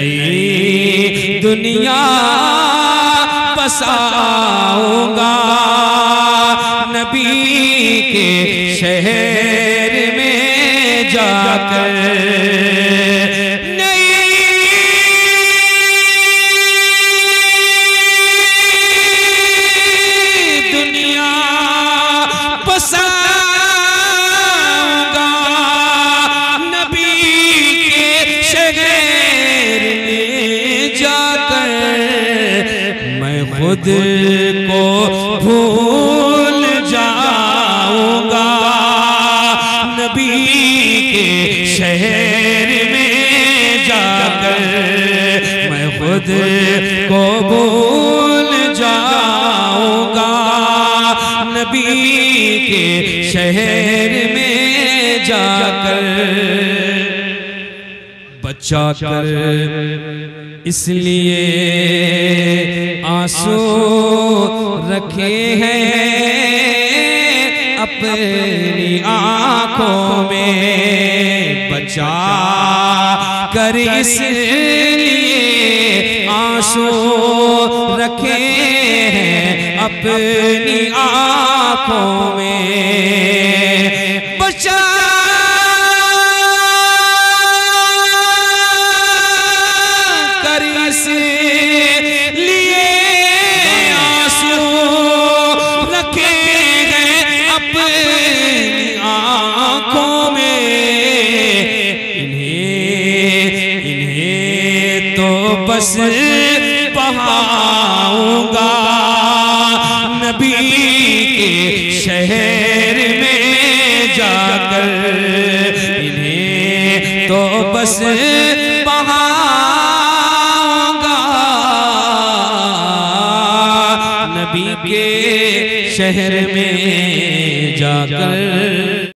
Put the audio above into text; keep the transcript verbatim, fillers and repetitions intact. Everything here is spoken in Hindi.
नई दुनिया बसाऊंगा नबी के शहर में जाकर। नई दुनिया बसाऊंगा नबी के शहर में जाकर। मैं खुद को भूल जाऊंगा नबी के शहर में जाकर। मैं खुद को भूल जाऊंगा नबी के शहर में जाकर। बचा कर इसलिए आंसू रखे हैं अपनी आंखों में। बचा कर इसलिए आंसू रखे हैं अपनी आंखों में। बचा कर इसलिए आंसू रखे हैं अपनी आंखों में। इन्हें इन्हें तो बस बहाऊंगा नबी के शहर में जाकर। इन्हें तो बस बहाऊंगा नबी के शहर में जाकर।